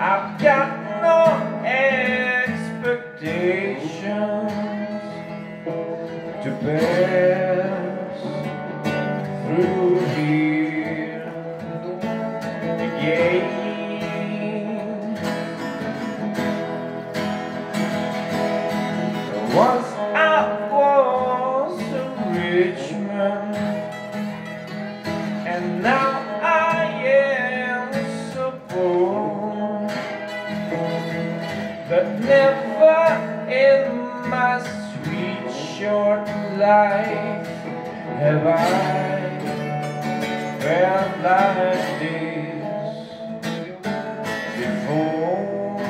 I've got no expectations to pass through here again. Once I was a rich man, and now I am so poor, but never in my sweet short life have I felt like this before.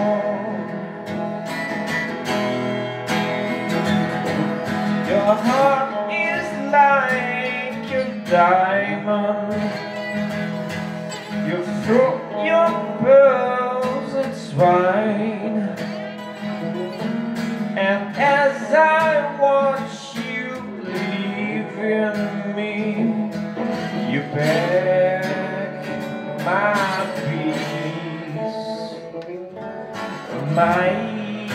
Your heart is like a diamond. You throw your pearls and swine, and as I watch you leaving me, you beg my peace, mine.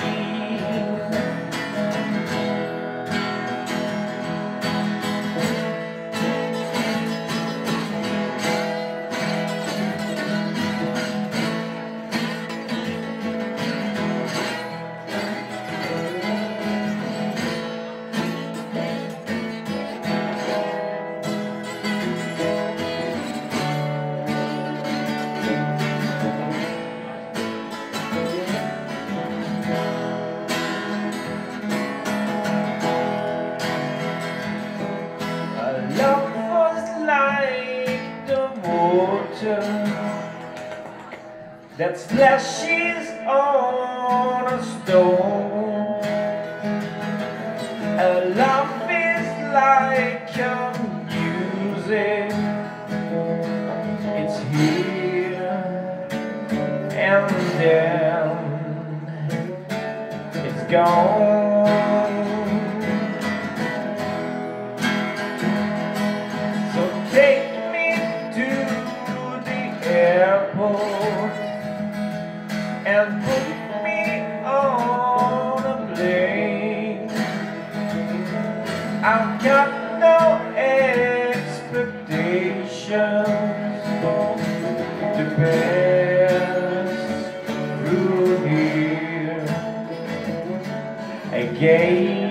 Love was like the water that splashes on a stone. A love is like a music. It's here and then it's gone. Take me to the airport and put me on a plane. I've got no expectations to pass through here again.